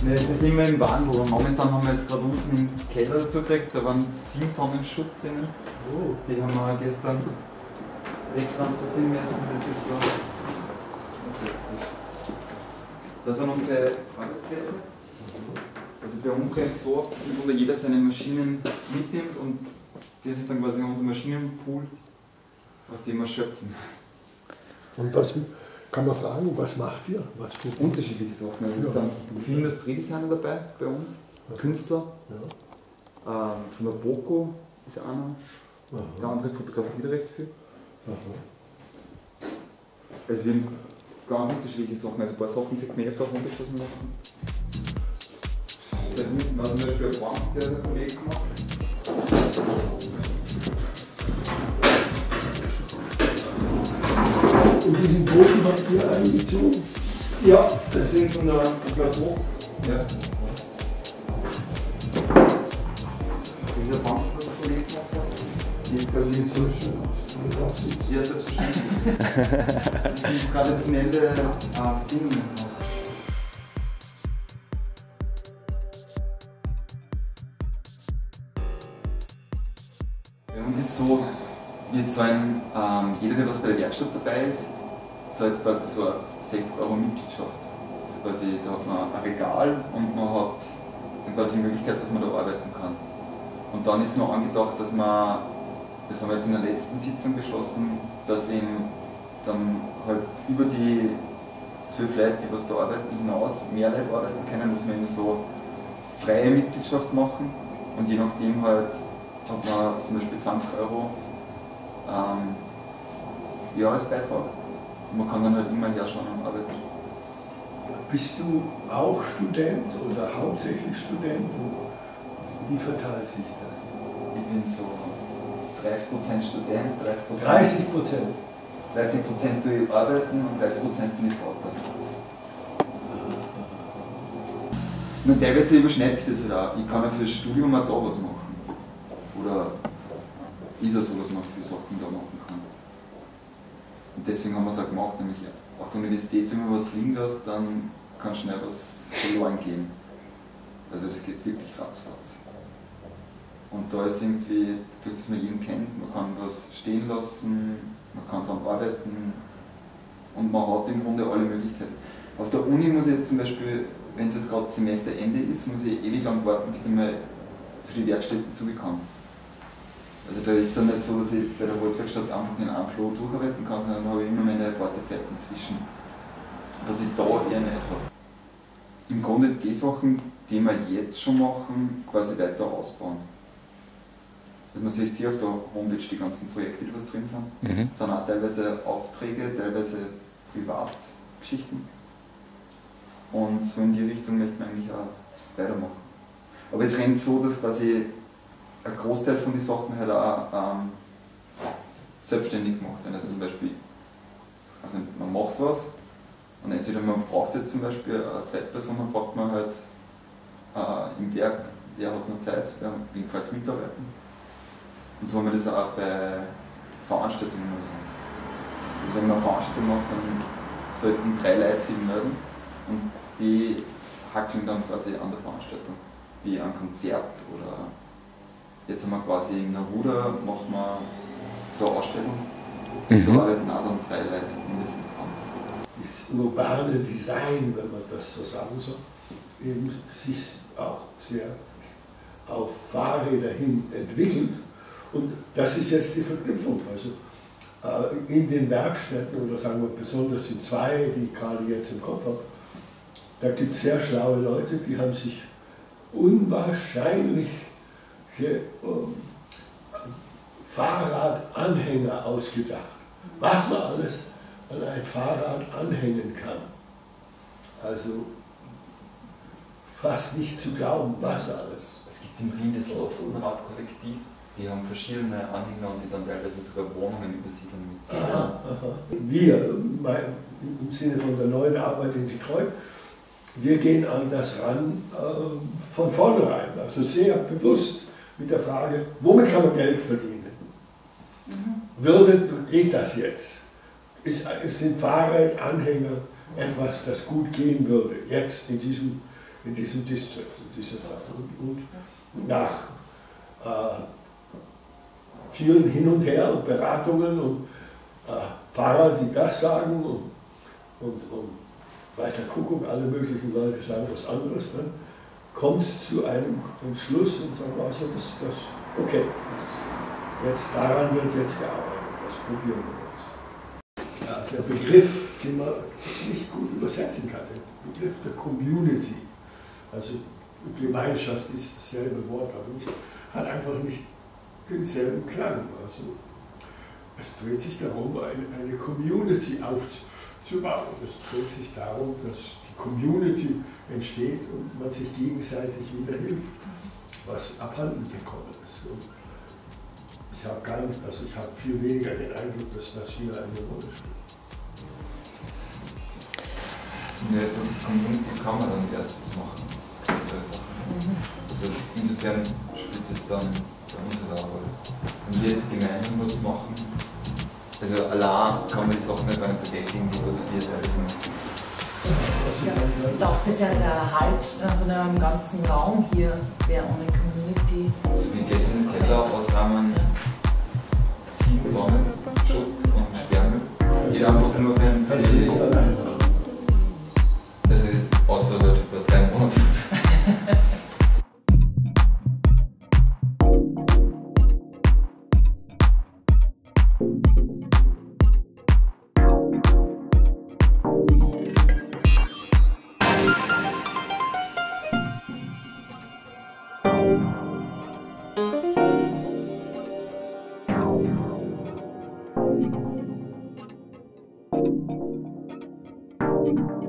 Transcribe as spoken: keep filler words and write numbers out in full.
Ne, es ist immer im Wagen, aber momentan haben wir jetzt gerade unten im Keller dazu gekriegt, da waren sieben Tonnen Schutt drinnen. Oh. Die haben wir gestern wegtransportieren müssen. Das ist da. Das sind unsere Arbeitsplätze. Also bei uns rennt es so oft, dass jeder, jeder seine Maschinen mitnimmt und das ist dann quasi unser Maschinenpool, aus dem wir schöpfen. Und was kann man fragen, was macht ihr? Was tut unterschiedliche Sachen. Also ja. Es sind viele Industriedesigner dabei bei uns, ja. Künstler. Ja. Ähm, von der Boko ist einer, aha. Der andere fotografiert recht viel. Aha. Also wir haben ganz unterschiedliche Sachen. Also ein paar Sachen sieht man öfter auf Homepage, was wir machen. Da hinten war zum Beispiel ein Bank, der der Kollege gemacht hat. Und diesen Boden habt ihr eingezogen? Ja, deswegen von der Plateau. Ja. Dieser Bank, was der Kollege gemacht hat, die ist quasi mit so schön. Ja, selbstverständlich. Das sind traditionelle äh, Bedingungen. Bei uns ist es so, wir zahlen, ähm, jeder, der was bei der Werkstatt dabei ist, zahlt quasi so eine sechzig Euro Mitgliedschaft. Das ist quasi, da hat man ein Regal und man hat dann quasi die Möglichkeit, dass man da arbeiten kann. Und dann ist noch angedacht, dass man, das haben wir jetzt in der letzten Sitzung beschlossen, dass eben dann halt über die zwölf Leute, die was da arbeiten, hinaus mehr Leute arbeiten können, dass wir eben so freie Mitgliedschaft machen und je nachdem halt hat man zum Beispiel zwanzig Euro ähm, Jahresbeitrag und man kann dann halt immer herschauen und arbeiten. Bist du auch Student oder hauptsächlich Student? Wie verteilt sich das? Ich bin so dreißig Prozent Student, dreißig Prozent. dreißig Prozent? dreißig Prozent tue ich arbeiten und dreißig Prozent bin ich Vater. Und teilweise überschneidet sich das halt auch. Ich kann ja für das Studium auch da was machen. Oder ist es so, dass man viele Sachen da machen kann. Und deswegen haben wir es auch gemacht, nämlich aus der Universität, wenn man was liegen lässt, dann kann schnell was verloren gehen. Also das geht wirklich ratzfatz. Und da ist irgendwie, dadurch, dass man jeden kennt, man kann was stehen lassen, man kann daran arbeiten und man hat im Grunde alle Möglichkeiten. Auf der Uni muss ich jetzt zum Beispiel, wenn es jetzt gerade Semesterende ist, muss ich ewig lang warten, bis ich mal zu den Werkstätten zugekommen. Also da ist dann nicht so, dass ich bei der Holzwerkstatt einfach in einem Flow durcharbeiten kann, sondern da habe ich immer meine Wartezeiten zwischen, was ich da eher nicht habe. Im Grunde die Sachen, die wir jetzt schon machen, quasi weiter ausbauen. Also man sieht hier auf der Homepage die ganzen Projekte, die was drin sind. Mhm. Das sind auch teilweise Aufträge, teilweise Privatgeschichten. Und so in die Richtung möchte man eigentlich auch weitermachen. Aber es rennt so, dass quasi ein Großteil von den Sachen halt auch ähm, selbstständig gemacht werden. Also zum Beispiel, also man macht was und entweder man braucht jetzt zum Beispiel eine Zeitperson, dann fragt man halt äh, im Werk, wer hat noch Zeit, wer will gerade mitarbeiten. Und so haben wir das auch bei Veranstaltungen oder so. Also wenn man eine Veranstaltung macht, dann sollten drei Leute sich melden und die hackeln dann quasi an der Veranstaltung, wie ein Konzert oder jetzt haben wir quasi in Naruda machen wir so eine Ausstellung. Mhm. Da arbeiten auch dann drei Leute mindestens dran. Das urbane Design, wenn man das so sagen soll, eben sich auch sehr auf Fahrräder hin entwickelt. Und das ist jetzt die Verknüpfung. Also äh, in den Werkstätten, oder sagen wir besonders in zwei, die ich gerade jetzt im Kopf habe, da gibt es sehr schlaue Leute, die haben sich unwahrscheinlich um, Fahrradanhänger ausgedacht. Was man alles an ein Fahrrad anhängen kann. Also fast nicht zu glauben, was alles. Es gibt in Wien das Lastenradkollektiv, die haben verschiedene Anhänger und die dann teilweise sogar Wohnungen übersiedeln mit. Aha, aha. Wir, im Sinne von der neuen Arbeit in Detroit, wir gehen an das ran äh, von vornherein, also sehr bewusst mit der Frage, womit kann man Geld verdienen? Mhm. Würde, geht das jetzt? Ist, sind Fahrradanhänger etwas, das gut gehen würde, jetzt in diesem in diesem District, in dieser Zeit. Und, und nach äh, vielen Hin und Her und Beratungen und äh, Pfarrer, die das sagen und, und, und weiß der Kuckuck, alle möglichen Leute sagen was anderes, dann kommt es zu einem Entschluss und sagen, also das, das, okay, das, jetzt daran wird jetzt gearbeitet, das probieren wir jetzt. Ja, der Begriff, den man nicht gut übersetzen kann, der Begriff der Community, also Gemeinschaft ist dasselbe Wort, aber nicht, hat einfach nicht denselben Klang. Also es dreht sich darum, eine, eine Community aufzubauen. Es dreht sich darum, dass die Community entsteht und man sich gegenseitig wieder hilft, was abhanden gekommen ist. Und ich habe gar nicht, also ich habe viel weniger den Eindruck, dass das hier eine Rolle spielt. Ja, die Community kann man dann erst was machen. Also insofern spielt es dann bei unserer Rolle. Wenn wir jetzt gemeinsam was machen, also allein kann man die Sachen nicht bewältigen, die was wir teilweise machen. Ja, auch das ja der Erhalt von einem ganzen Raum hier wäre ohne Community. Also wie gestern das Keller ausrahmen, sieben Tonnen Schutt und Sperrmüll. Die einfach nur wenn sie. Also außer halt über drei Monate. Thank you.